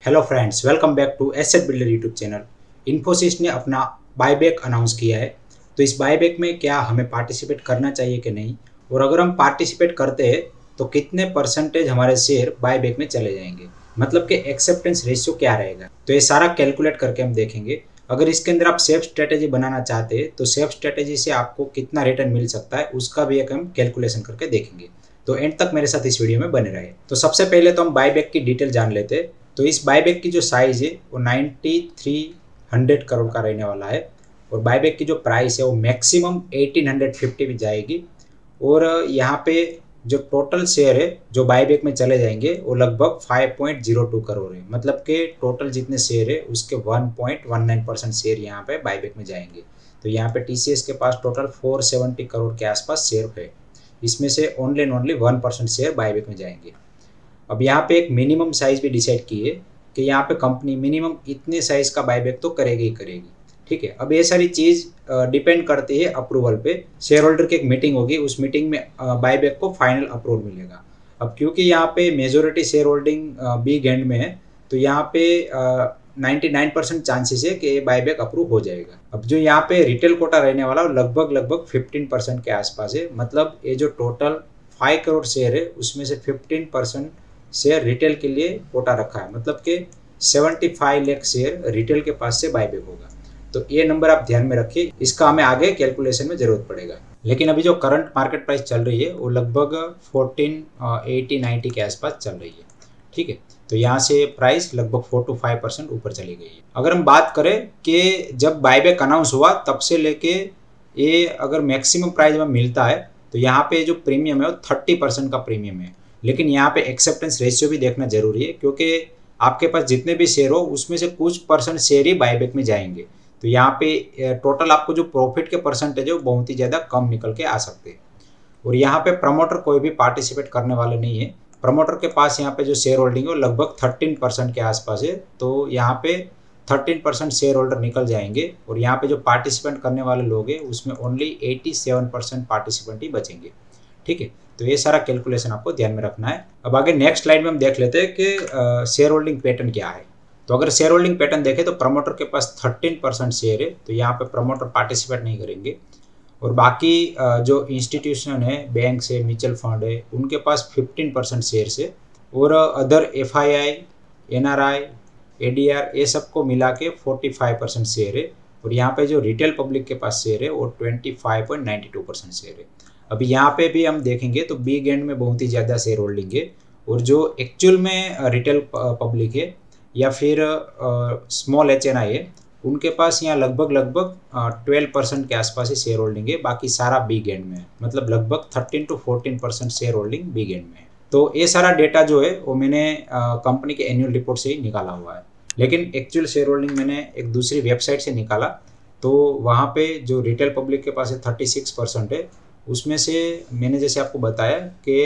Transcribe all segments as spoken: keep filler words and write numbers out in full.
Hello friends, welcome back to asset builder YouTube channel. Infosys ने अपना buyback announce किया है। तो इस बायबैक में क्या हमें पार्टिसिपेट करना चाहिए कि नहीं, और अगर हम पार्टिसिपेट करते हैं तो कितने परसेंटेज हमारे शेयर बायबैक में चले जाएंगे, मतलब कि एक्सेप्टेंस रेशियो क्या रहेगा। तो ये सारा कैलकुलेट करके हम देखेंगे। अगर इसके अंदर आप सेफ स्ट्रेटेजी बनाना चाहते हैं तो सेफ स्ट्रेटेजी से आपको कितना रिटर्न मिल सकता है उसका भी एक हम कैलकुलेशन करके देखेंगे। तो एंड तक मेरे साथ इस वीडियो में बने रहे। तो सबसे पहले तो हम बायबैक की डिटेल जान लेते हैं। तो इस बायबैक की जो साइज है वो नाइन्टी थ्री हंड्रेड करोड़ का रहने वाला है, और बायबैक की जो प्राइस है वो मैक्सिमम एटीन हंड्रेड फिफ्टी भी जाएगी। और यहाँ पे जो टोटल शेयर है जो बायबैक में चले जाएंगे वो लगभग five point zero two crore है, मतलब कि टोटल जितने शेयर है उसके one point one nine percent share यहाँ पे बायबैक में जाएंगे। तो यहाँ पे टीसीएस के पास टोटल फोर सेवेंटी करोड़ के आसपास शेयर है, इसमें से only and only one percent share buyback में जाएंगे। अब यहाँ पे एक मिनिमम साइज भी डिसाइड की है कि यहाँ पे कंपनी मिनिमम इतने साइज का बायबैक तो करेगी ही करेगी। ठीक है, अब ये सारी चीज़ डिपेंड करती है अप्रूवल पे। शेयर होल्डर की एक मीटिंग होगी, उस मीटिंग में बायबैक को फाइनल अप्रूवल मिलेगा। अब क्योंकि यहाँ पे majority share holding big hand में है तो यहाँ पे नाइन्टी नाइन परसेंट चांसेस है कि ये बायबैक अप्रूव हो जाएगा। अब जो यहाँ पे रिटेल कोटा रहने वाला वो लगभग लगभग फिफ्टीन परसेंट के आसपास है, मतलब ये जो टोटल फाइव करोड़ शेयर है उसमें से फिफ्टीन परसेंट शेयर रिटेल के लिए कोटा रखा है, मतलब कि पचहत्तर लाख शेयर रिटेल के पास से बायबैक होगा। तो ये नंबर आप ध्यान में रखिए, इसका हमें आगे कैलकुलेशन में जरूरत पड़ेगा। लेकिन अभी जो करंट मार्केट प्राइस चल रही है वो लगभग फोर्टीन एटी नाइन्टी के आसपास चल रही है। ठीक है, तो यहाँ से प्राइस लगभग फोर टू फाइव परसेंट ऊपर चली गई है। अगर हम बात करें कि जब बायबैक अनाउंस हुआ तब से लेके ये अगर मैक्सिमम प्राइस में मिलता है तो यहाँ पे जो प्रीमियम है वो थर्टी परसेंट का प्रीमियम है। लेकिन यहाँ पे एक्सेप्टेंस रेशियो भी देखना जरूरी है, क्योंकि आपके पास जितने भी शेयर हो उसमें से कुछ परसेंट शेयर ही बायबैक में जाएंगे। तो यहाँ पे टोटल आपको जो प्रॉफिट के परसेंटेज है वो बहुत ही ज़्यादा कम निकल के आ सकते हैं। और यहाँ पे प्रमोटर कोई भी पार्टिसिपेट करने वाले नहीं है। प्रमोटर के पास यहाँ पे जो शेयर होल्डिंग है वो लगभग थर्टीन परसेंट के आसपास है। तो यहाँ पे थर्टीन परसेंट शेयर होल्डर निकल जाएंगे, और यहाँ पे जो पार्टिसिपेंट करने वाले लोग हैं उसमें only eighty seven percent participant ही बचेंगे। ठीक है, तो ये सारा कैलकुलेशन आपको ध्यान में रखना है। अब आगे नेक्स्ट स्लाइड में हम देख लेते हैं कि शेयर होल्डिंग पैटर्न क्या है। तो अगर शेयर होल्डिंग पैटर्न देखें तो प्रमोटर के पास थर्टीन परसेंट शेयर है, तो यहाँ पे प्रमोटर पार्टिसिपेट नहीं करेंगे। और बाकी जो इंस्टीट्यूशन है, बैंक है, म्यूचुअल फंड है, उनके पास फिफ्टीन परसेंट शेयर है। और other F I I, N R I, A D R, ये सबको मिला के फोर्टी फाइव परसेंट शेयर है। और यहाँ पे जो रिटेल पब्लिक के पास शेयर है वो twenty five point ninety two percent share है। अभी यहाँ पे भी हम देखेंगे तो बिग एंड में बहुत ही ज़्यादा शेयर होल्डिंग है, और जो एक्चुअल में रिटेल पब्लिक है या फिर स्मॉल एच एन आई है उनके पास यहाँ लगभग लगभग ट्वेल्व परसेंट के आसपास ही शेयर होल्डिंग है। बाकी सारा बिग एंड में है, मतलब लगभग thirteen to fourteen percent share holding big hand में है। तो ये सारा डेटा जो है वो मैंने कंपनी के एनुअल रिपोर्ट से ही निकाला हुआ है, लेकिन एक्चुअल शेयर होल्डिंग मैंने एक दूसरी वेबसाइट से निकाला। तो वहाँ पे जो रिटेल पब्लिक के पास है थर्टी सिक्स परसेंट है, उसमें से मैंने जैसे आपको बताया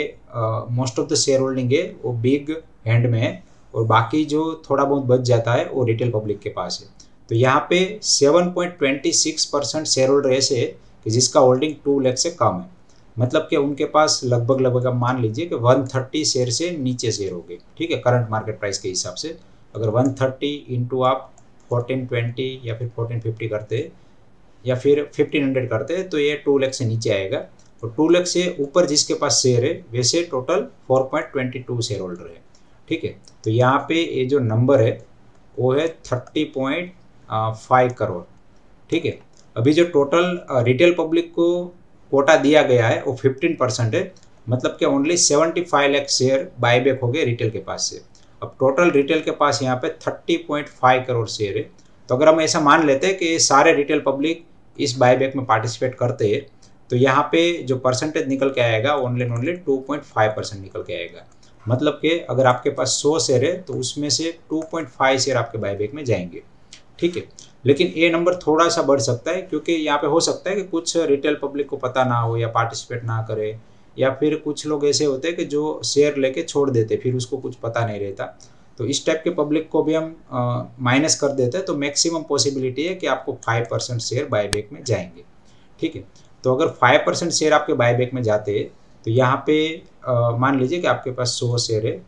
कि most of the share holding है वो बिग हैंड में है, और बाकी जो थोड़ा बहुत बच जाता है वो रिटेल पब्लिक के पास है। तो यहाँ पे seven point two six percent share holder ऐसे है कि जिसका होल्डिंग टू लाख से कम है, मतलब कि उनके पास लगभग लगभग आप मान लीजिए कि वन थर्टी शेयर से नीचे शेयर हो गए। ठीक है, करंट मार्केट प्राइस के हिसाब से अगर वन थर्टी इंटू आप फोर्टीन ट्वेंटी या फिर फोर्टीन फिफ्टी करते या फिर फिफ्टीन हंड्रेड करते हैं तो ये टू लाख से नीचे आएगा। और टू लाख से ऊपर जिसके पास शेयर है वैसे total four point two two share holder है। ठीक है, तो यहाँ पे ये जो नंबर है वो है थर्टी पॉइंट फाइव करोड़। ठीक है, अभी जो टोटल रिटेल पब्लिक को कोटा दिया गया है वो फिफ्टीन परसेंट है, मतलब कि only seventy five lakh share buyback हो गए रिटेल के पास से। अब टोटल रिटेल के पास यहाँ पे thirty point five crore share है। तो अगर हम ऐसा मान लेते हैं कि सारे रिटेल पब्लिक इस बायबैक में पार्टिसिपेट करते हैं तो यहाँ पे जो परसेंटेज निकल के आएगा only only two point five percent निकल के आएगा। मतलब कि अगर आपके पास सौ शेयर है तो उसमें से टू पॉइंट फाइव शेयर आपके बायबैक में जाएंगे। ठीक है, लेकिन ये नंबर थोड़ा सा बढ़ सकता है, क्योंकि यहाँ पे हो सकता है कि कुछ रिटेल पब्लिक को पता ना हो या पार्टिसिपेट ना करे, या फिर कुछ लोग ऐसे होते हैं कि जो शेयर लेके छोड़ देते फिर उसको कुछ पता नहीं रहता। तो इस टाइप के पब्लिक को भी हम माइनस कर देते हैं तो मैक्सिमम पॉसिबिलिटी है कि आपको फाइव परसेंट शेयर बायबैक में जाएंगे। ठीक है, तो अगर फाइव परसेंट शेयर आपके बायबैक में जाते हैं तो यहाँ पे मान लीजिए कि आपके पास सौ शेयर है,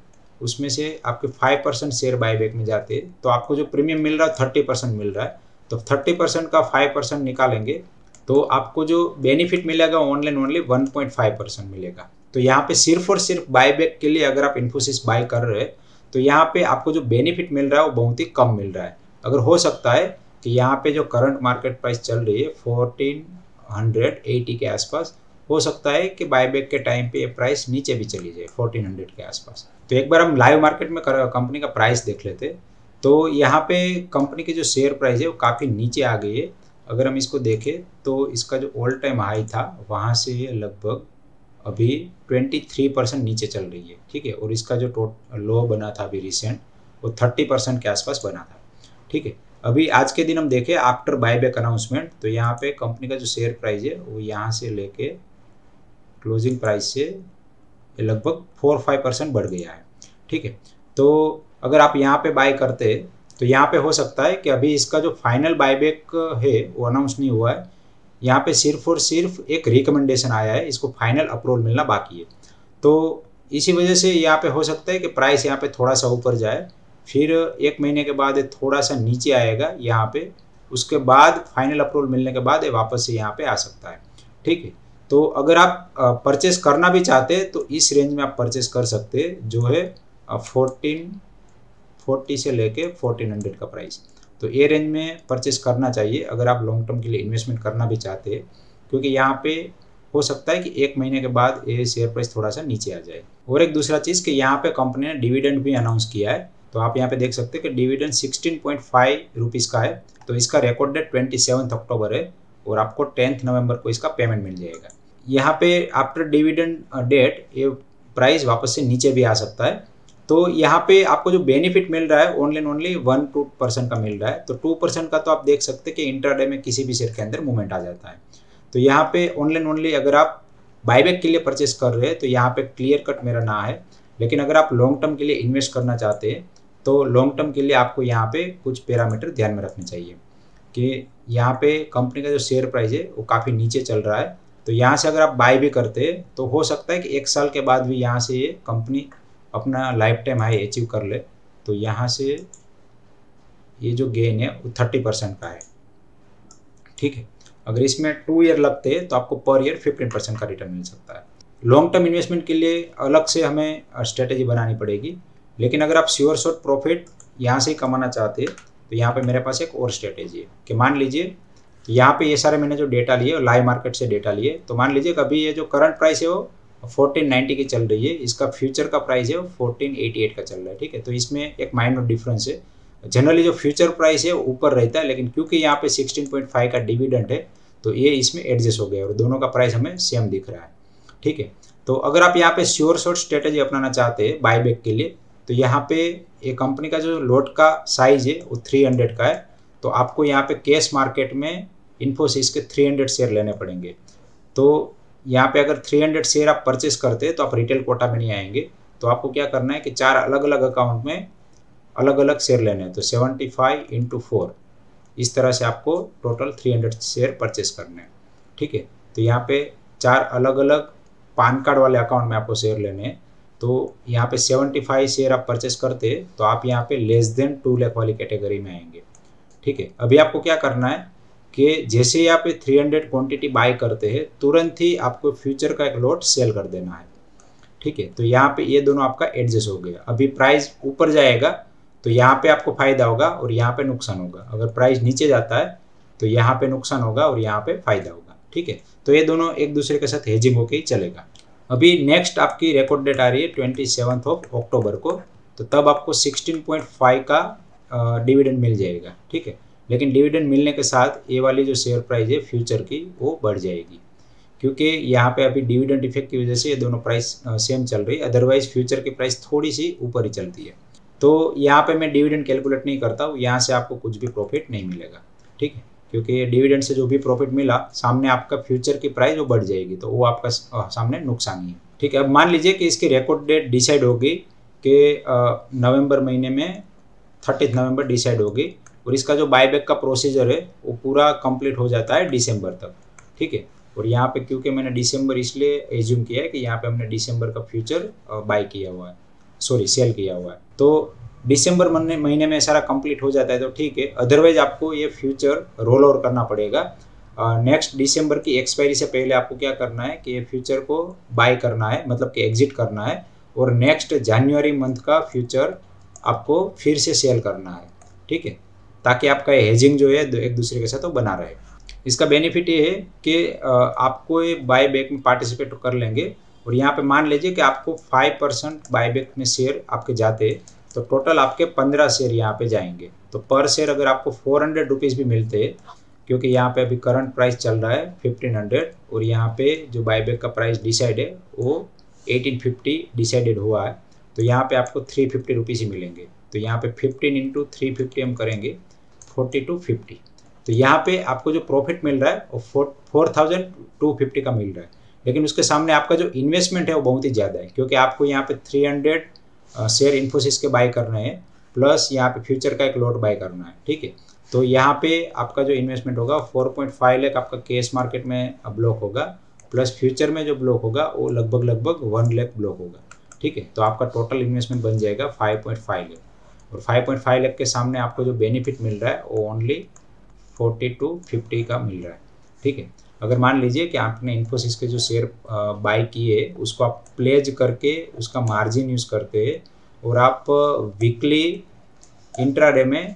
उसमें से आपके फाइव परसेंट शेयर बाईबैक में जाते हैं तो आपको जो प्रीमियम मिल रहा है थर्टी परसेंट मिल रहा है। तो थर्टी परसेंट का फाइव परसेंट निकालेंगे तो आपको जो बेनिफिट मिलेगा only and only one point five percent मिलेगा। तो यहाँ पे सिर्फ और सिर्फ बाईबैक के लिए अगर आप इन्फोसिस बाय कर रहे हैं तो यहाँ पे आपको जो बेनिफिट मिल रहा है वो बहुत ही कम मिल रहा है। अगर हो सकता है कि यहाँ पे जो करंट मार्केट प्राइस चल रही है फोर्टीन हंड्रेड एटी के आसपास, हो सकता है कि बायबैक के टाइम पे ये प्राइस नीचे भी चली जाए फोर्टीन हंड्रेड के आसपास। तो एक बार हम लाइव मार्केट में कंपनी का प्राइस देख लेते। तो यहाँ पे कंपनी की जो शेयर प्राइस है वो काफ़ी नीचे आ गई है। अगर हम इसको देखें तो इसका जो ऑल टाइम हाई था वहाँ से ये लगभग अभी तेईस परसेंट नीचे चल रही है, ठीक है। और इसका जो टोटल लो बना था अभी रिसेंट वो तीस परसेंट के आसपास बना था, ठीक है। अभी आज के दिन हम देखें आफ्टर बायबैक अनाउंसमेंट तो यहाँ पे कंपनी का जो शेयर प्राइस है वो यहाँ से लेके क्लोजिंग प्राइस से लगभग फोर फाइव परसेंट बढ़ गया है, ठीक है। तो अगर आप यहाँ पे बाय करते तो यहाँ पे हो सकता है कि अभी इसका जो फाइनल बायबैक है वो अनाउंस नहीं हुआ है। यहाँ पे सिर्फ और सिर्फ एक रिकमेंडेशन आया है, इसको फाइनल अप्रूवल मिलना बाकी है। तो इसी वजह से यहाँ पे हो सकता है कि प्राइस यहाँ पे थोड़ा सा ऊपर जाए, फिर एक महीने के बाद ये थोड़ा सा नीचे आएगा यहाँ पे, उसके बाद फाइनल अप्रूवल मिलने के बाद ये वापस से यहाँ पे आ सकता है, ठीक है। तो अगर आप परचेस करना भी चाहते हैं तो इस रेंज में आप परचेस कर सकते हैं जो है फोर्टीन फोर्टी से लेके फोर्टीन हंड्रेड का प्राइस। तो ये रेंज में परचेस करना चाहिए अगर आप लॉन्ग टर्म के लिए इन्वेस्टमेंट करना भी चाहते हैं, क्योंकि यहाँ पे हो सकता है कि एक महीने के बाद ये शेयर प्राइस थोड़ा सा नीचे आ जाए। और एक दूसरा चीज़ कि यहाँ पे कंपनी ने डिविडेंड भी अनाउंस किया है। तो आप यहाँ पे देख सकते हैं कि dividend sixteen point five rupees का है। तो इसका record date twenty seventh October है और आपको टेंथ नवंबर को इसका पेमेंट मिल जाएगा। यहाँ पे आफ्टर डिविडेंड डेट ये प्राइस वापस से नीचे भी आ सकता है। तो यहाँ पे आपको जो बेनिफिट मिल रहा है only and only one two percent का मिल रहा है। तो टू परसेंट का तो आप देख सकते हैं कि इंट्राडे में किसी भी शेयर के अंदर मूवमेंट आ जाता है। तो यहाँ पे ओनली एंड ओनली अगर आप बायबैक के लिए परचेस कर रहे हैं तो यहाँ पे क्लियर कट मेरा ना है, लेकिन अगर आप लॉन्ग टर्म के लिए इन्वेस्ट करना चाहते हैं तो लॉन्ग टर्म के लिए आपको यहाँ पे कुछ पैरामीटर ध्यान में रखने चाहिए कि यहाँ पे कंपनी का जो शेयर प्राइस है वो काफ़ी नीचे चल रहा है। तो यहाँ से अगर आप बाय भी करते हैं तो हो सकता है कि एक साल के बाद भी यहाँ से ये कंपनी अपना लाइफ टाइम हाई अचीव कर ले। तो यहाँ से ये जो गेन है वो थर्टी परसेंट का है, ठीक है। अगर इसमें टू ईयर लगते हैं तो आपको पर ईयर फिफ्टीन परसेंट का रिटर्न मिल सकता है। लॉन्ग टर्म इन्वेस्टमेंट के लिए अलग से हमें स्ट्रेटेजी बनानी पड़ेगी, लेकिन अगर आप श्योर शॉर्ट प्रॉफिट यहाँ से ही कमाना चाहते हैं तो यहाँ पे मेरे पास एक और स्ट्रेटेजी है कि मान लीजिए यहाँ पे ये सारे मैंने जो डेटा लिए लाइव मार्केट से डेटा लिए, तो मान लीजिए कभी ये जो करंट प्राइस है वो फोर्टीन नाइंटी की चल रही है, इसका फ्यूचर का प्राइस है वो फोर्टीन एटी एट का चल रहा है, ठीक है। तो इसमें एक माइनर डिफरेंस है। जनरली जो फ्यूचर प्राइस है वो ऊपर रहता है, लेकिन क्योंकि यहाँ पे सिक्सटीन पॉइंट फाइव का डिविडेंड है तो ये इसमें एडजस्ट हो गया और दोनों का प्राइस हमें सेम दिख रहा है, ठीक है। तो अगर आप यहाँ पे श्योर शॉर्ट स्ट्रेटेजी अपनाना चाहते हैं बायबैक के लिए तो यहाँ पे ये कंपनी का जो लोट का साइज है वो थ्री हंड्रेड का है। तो आपको यहाँ पे कैश मार्केट में इन्फोसिस के थ्री हंड्रेड शेयर लेने पड़ेंगे। तो यहाँ पे अगर थ्री हंड्रेड शेयर आप परचेस करते हैं तो आप रिटेल कोटा में नहीं आएंगे। तो आपको क्या करना है कि चार अलग अलग अकाउंट में अलग अलग शेयर लेने हैं। तो सेवेंटी फाइव इंटू फोर इस तरह से आपको total three hundred share purchase करने हैं, ठीक है। तो यहाँ पे चार अलग अलग पान कार्ड वाले अकाउंट में आपको शेयर लेने हैं। तो यहाँ पे सेवेंटी फाइव शेयर आप परचेस करते हैं तो आप यहाँ पे लेस देन टू लाख वाली कैटेगरी में आएंगे, ठीक है। अभी आपको क्या करना है कि जैसे ही आप थ्री हंड्रेड क्वांटिटी बाय करते हैं तुरंत ही आपको फ्यूचर का एक लॉट सेल कर देना है, ठीक है। तो यहाँ पे ये दोनों आपका एडजस्ट हो गया। अभी प्राइस ऊपर जाएगा तो यहाँ पे आपको फायदा होगा और यहाँ पे नुकसान होगा। अगर प्राइस नीचे जाता है तो यहाँ पे नुकसान होगा और यहाँ पे फायदा होगा, ठीक है। तो ये दोनों एक दूसरे के साथ हेजिंग होके ही चलेगा। अभी नेक्स्ट आपकी रिकॉर्ड डेट आ रही है ट्वेंटी सेवन्थ ऑफ अक्टूबर को, तो तब आपको सिक्सटीन पॉइंट फाइव का डिविडेंड मिल जाएगा, ठीक है। लेकिन डिविडेंड मिलने के साथ ये वाली जो शेयर प्राइस है फ्यूचर की वो बढ़ जाएगी, क्योंकि यहाँ पे अभी डिविडेंड इफेक्ट की वजह से ये दोनों प्राइस सेम चल रही है। अदरवाइज फ्यूचर की प्राइस थोड़ी सी ऊपर ही चलती है। तो यहाँ पे मैं डिविडेंड कैलकुलेट नहीं करता हूँ, यहाँ से आपको कुछ भी प्रॉफिट नहीं मिलेगा, ठीक है। क्योंकि डिविडेंड से जो भी प्रॉफिट मिला सामने आपका फ्यूचर की प्राइस वो बढ़ जाएगी, तो वो आपका सामने नुकसान ही है, ठीक है। अब मान लीजिए कि इसकी रिकॉर्ड डेट डिसाइड होगी कि नवंबर महीने में थर्टीथ नवंबर डिसाइड होगी और इसका जो बायबैक का प्रोसीजर है वो पूरा कंप्लीट हो जाता है दिसंबर तक, ठीक है। और यहाँ पे क्योंकि मैंने दिसंबर इसलिए एज्यूम किया है कि यहाँ पे हमने दिसंबर का फ्यूचर बाय किया हुआ है। सॉरी सेल किया हुआ है। तो दिसंबर महीने महीने में सारा कंप्लीट हो जाता है तो ठीक है, अदरवाइज आपको ये फ्यूचर रोल ओवर करना पड़ेगा। नेक्स्ट दिसंबर की एक्सपायरी से पहले आपको क्या करना है कि ये फ्यूचर को बाय करना है, मतलब कि एग्जिट करना है, और नेक्स्ट जनवरी मंथ का फ्यूचर आपको फिर से सेल करना है, ठीक है, ताकि आपका हेजिंग जो है एक दूसरे के साथ वो बना रहे। इसका बेनिफिट ये है कि आपको ये बाय बैक में पार्टिसिपेट कर लेंगे, और यहाँ पे मान लीजिए कि आपको फाइव परसेंट बाय बैक में शेयर आपके जाते तो टोटल आपके पंद्रह शेयर यहाँ पे जाएंगे। तो पर शेयर अगर आपको फोर हंड्रेड रुपीज़ भी मिलते हैं, क्योंकि यहाँ पे अभी करंट प्राइस चल रहा है फिफ्टीन हंड्रेड, और यहाँ पे जो बायबैक का प्राइस डिसाइड है वो एटीन फिफ्टी डिसाइडेड हुआ है, तो यहाँ पे आपको थ्री फिफ्टी रुपीज़ ही मिलेंगे। तो यहाँ पे फिफ्टीन इंटू थ्री फिफ्टी हम करेंगे फोर्टी टू फिफ्टी, तो यहाँ पे आपको जो प्रॉफिट मिल रहा है वो four four thousand two fifty का मिल रहा है। लेकिन उसके सामने आपका जो इन्वेस्टमेंट है वो बहुत ही ज़्यादा है, क्योंकि आपको यहाँ पे थ्री हंड्रेड शेयर इन्फोसिस के बाय करने हैं, प्लस यहाँ पे फ्यूचर का एक लॉट बाय करना है, ठीक है। तो यहाँ पे आपका जो इन्वेस्टमेंट होगा फोर पॉइंट फाइव लाख आपका कैश मार्केट में ब्लॉक होगा, प्लस फ्यूचर में जो ब्लॉक होगा वो लगभग लगभग वन लाख ब्लॉक होगा, ठीक है। तो आपका टोटल इन्वेस्टमेंट बन जाएगा फाइव पॉइंट फाइव लाख, और फाइव पॉइंट फाइव लाख के सामने आपको जो बेनिफिट मिल रहा है वो ओनली फोर्टी टू फिफ्टी का मिल रहा है, ठीक है। अगर मान लीजिए कि आपने इन्फोसिस के जो शेयर बाय किए उसको आप प्लेज करके उसका मार्जिन यूज़ करते हैं, और आप वीकली इंट्राडे में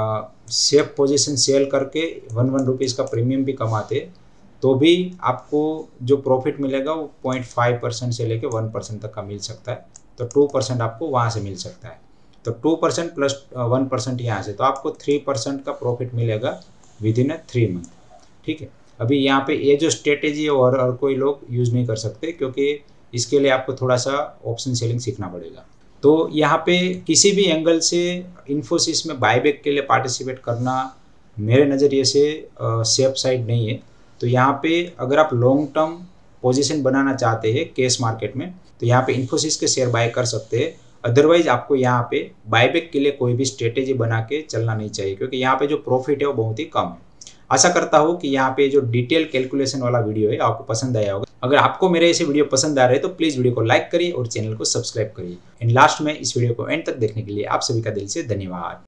सेफ पोजीशन सेल करके वन वन रुपीज़ का प्रीमियम भी कमाते, तो भी आपको जो प्रॉफिट मिलेगा वो पॉइंट फाइव परसेंट से लेके वन परसेंट तक का मिल सकता है। तो टू परसेंट आपको वहाँ से मिल सकता है। तो two percent plus one percent यहाँ से, तो आपको थ्री परसेंट का प्रॉफिट मिलेगा within a three month, ठीक है। अभी यहाँ पे ये जो स्ट्रेटेजी है और, और कोई लोग यूज़ नहीं कर सकते, क्योंकि इसके लिए आपको थोड़ा सा ऑप्शन सेलिंग सीखना पड़ेगा। तो यहाँ पे किसी भी एंगल से इन्फोसिस में बायबैक के लिए पार्टिसिपेट करना मेरे नज़रिए से सेफ साइड नहीं है। तो यहाँ पे अगर आप लॉन्ग टर्म पोजीशन बनाना चाहते हैं कैश मार्केट में, तो यहाँ पे इन्फोसिस के शेयर बाय कर सकते हैं। अदरवाइज आपको यहाँ पे बायबैक के लिए कोई भी स्ट्रेटेजी बना के चलना नहीं चाहिए, क्योंकि यहाँ पे जो प्रॉफिट है वो बहुत ही कम है। आशा करता हूँ कि यहाँ पे जो डिटेल कैलकुलेशन वाला वीडियो है आपको पसंद आया होगा। अगर आपको मेरे ऐसे वीडियो पसंद आ रहे हैं तो प्लीज़ वीडियो को लाइक करिए और चैनल को सब्सक्राइब करिए। एंड लास्ट में इस वीडियो को एंड तक देखने के लिए आप सभी का दिल से धन्यवाद।